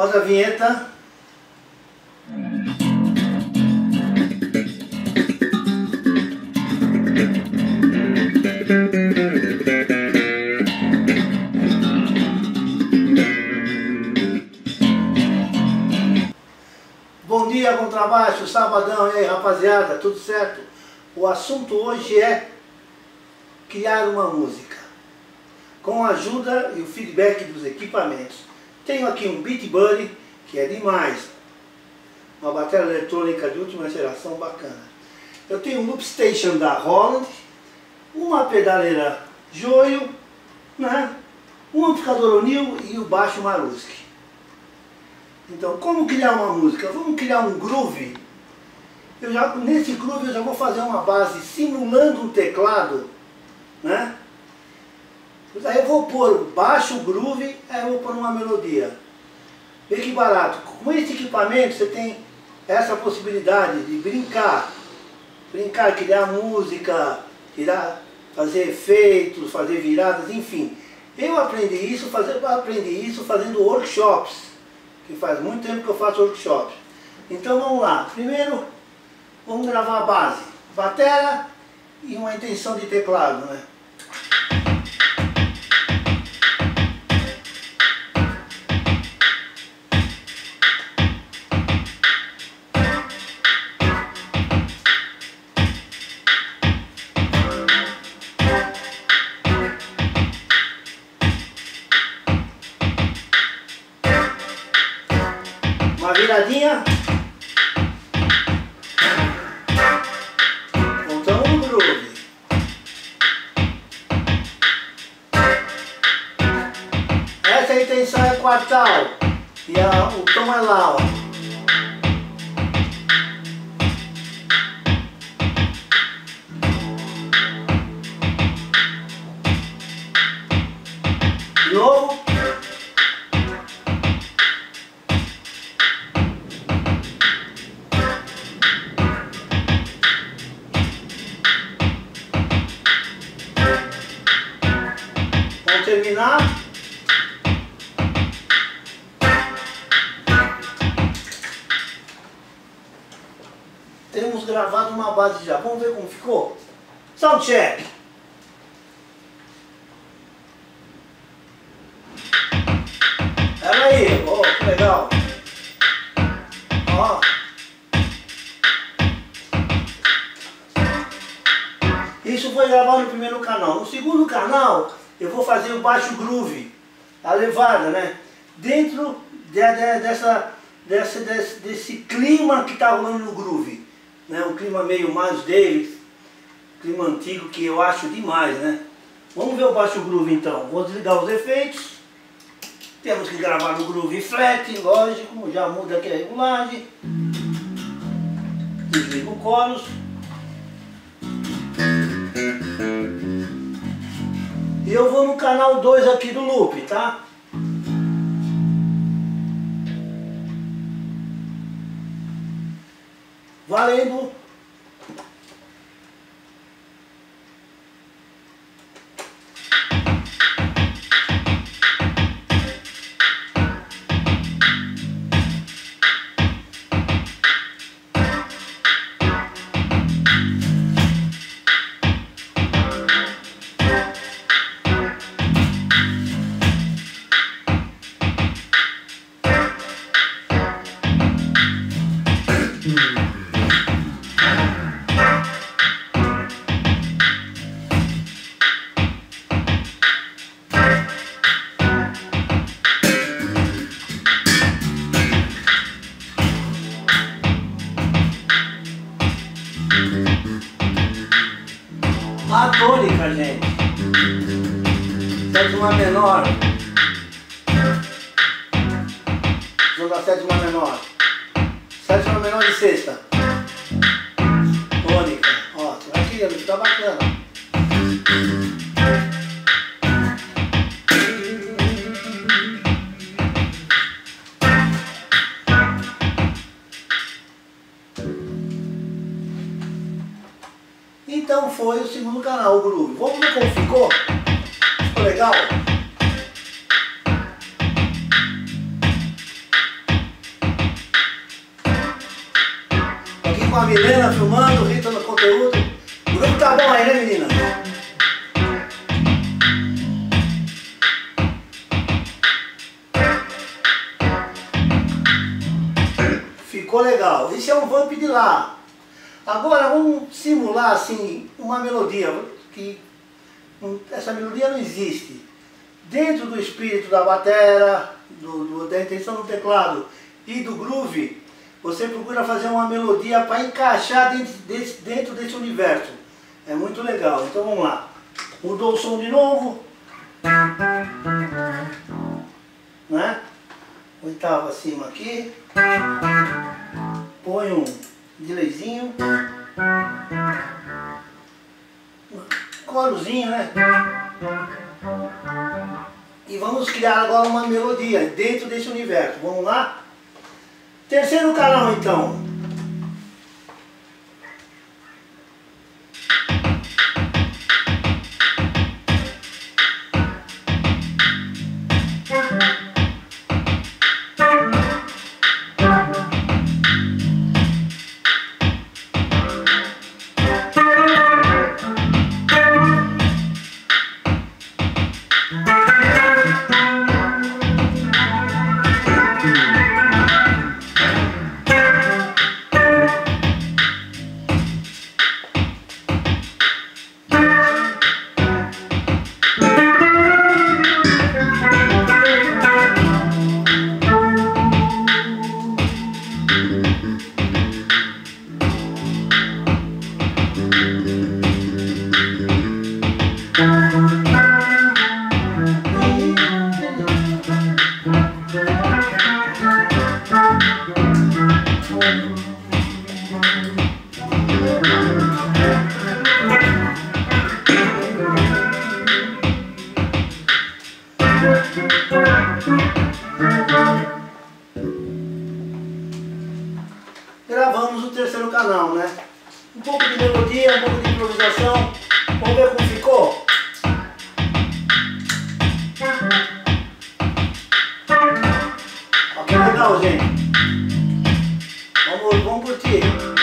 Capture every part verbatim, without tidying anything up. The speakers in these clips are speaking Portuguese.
Roda a vinheta. Bom dia, contrabaixo, sabadão, e aí rapaziada, tudo certo? O assunto hoje é criar uma música com a ajuda e o feedback dos equipamentos. Tenho aqui um Beat Buddy, que é demais, uma bateria eletrônica de última geração bacana. Eu tenho um Loop Station da Roland, uma pedaleira Joio, né? Um amplificador O'Neill e o baixo Maruski. Então, como criar uma música? Vamos criar um groove. Eu já, nesse groove eu já vou fazer uma base simulando um teclado, né? Aí eu vou pôr baixo groove, aí eu vou pôr uma melodia. Vê que barato. Com esse equipamento você tem essa possibilidade de brincar. Brincar, criar música, tirar, fazer efeitos, fazer viradas, enfim. Eu aprendi isso, fazer, aprendi isso fazendo workshops. Que faz muito tempo que eu faço workshop. Então vamos lá. Primeiro, vamos gravar a base. Batera e uma intenção de teclado, né? Uma viradinha. Montamos o groove. Essa a intenção é quartal. E a, o tom é lá, ó. De novo. Terminar. Temos gravado uma base já. Vamos ver como ficou? Soundcheck. Olha aí, oh, que legal. Ó. Isso foi gravado no primeiro canal. No segundo canal eu vou fazer o baixo groove, a levada, né? Dentro de, de, dessa, dessa, desse, desse clima que está rolando no groove, né? Um clima meio Miles Davis, clima antigo que eu acho demais, né? Vamos ver o baixo groove então. Vou desligar os efeitos. Temos que gravar no groove flat, lógico, já muda aqui a regulagem. Desliga o chorus. E eu vou no canal dois aqui do loop, tá? Valendo! A tônica, gente. Sétima menor. Joga a sétima menor. Sétima menor de sexta. Tônica. Ó, você vai tirando, fica bacana. Então foi o segundo canal, o groove. Vamos ver como ficou? Ficou legal? com a Milena filmando, Rita no conteúdo. O grupo tá bom aí, né, menina? Ficou legal. Esse é um vamp de lá. Agora vamos simular assim uma melodia que essa melodia não existe. Dentro do espírito da batera, do, do, da intenção do teclado e do groove, você procura fazer uma melodia para encaixar dentro desse, dentro desse universo. É muito legal. Então vamos lá. Mudou o som de novo. Né? Oitava acima aqui. Põe um delayzinho. Corozinho, né? E vamos criar agora uma melodia dentro desse universo. Vamos lá? Terceiro canal então. Gravamos o terceiro canal, né? Um pouco de melodia, um pouco de improvisação. Vamos ver como ficou? Ó, que legal, gente. Vamos, vamos curtir.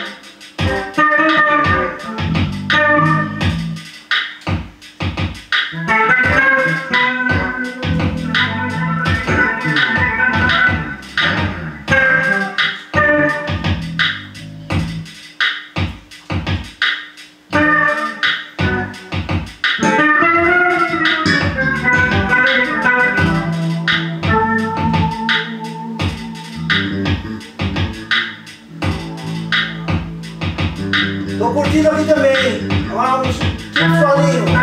Tô curtindo aqui também. Vamos, tipo solinho.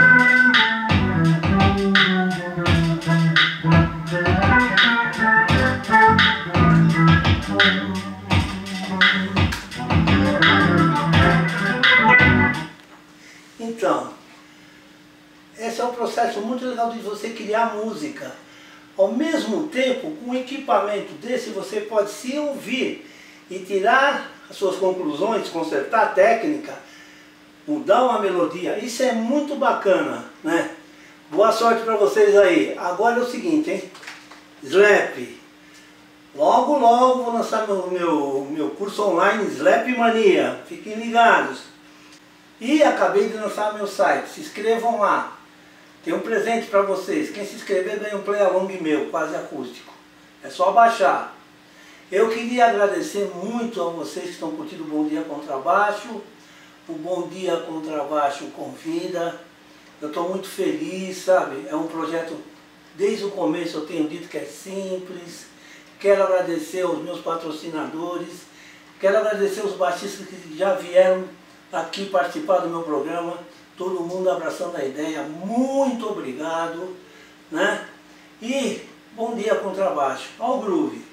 Então, esse é um processo muito legal de você criar música. Ao mesmo tempo, com um equipamento desse, você pode se ouvir e tirar as suas conclusões, consertar a técnica, mudar uma melodia. Isso é muito bacana, né? Boa sorte para vocês aí. Agora é o seguinte, hein? Slap. Logo, logo vou lançar meu, meu, meu curso online Slap Mania. Fiquem ligados. E acabei de lançar meu site. Se inscrevam lá. Tem um presente para vocês. Quem se inscrever ganha um play along meu, quase acústico. É só baixar. Eu queria agradecer muito a vocês que estão curtindo o Bom Dia Contrabaixo. O Bom Dia Contrabaixo convida. Eu estou muito feliz, sabe? É um projeto, desde o começo eu tenho dito que é simples. Quero agradecer aos meus patrocinadores. Quero agradecer aos baixistas que já vieram aqui participar do meu programa. Todo mundo abraçando a ideia. Muito obrigado, né? E Bom Dia Contrabaixo. Olha o groove.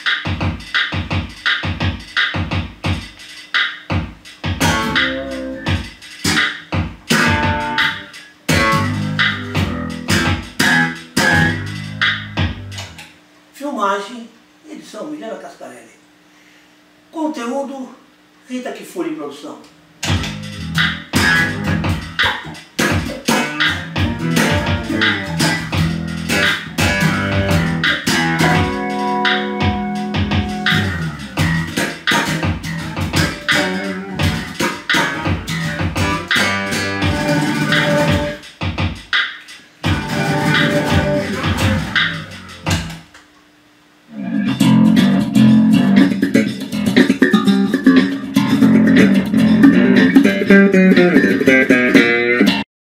Filmagem, edição Milena Cascarelli. Conteúdo, Rita Kifuri Produção.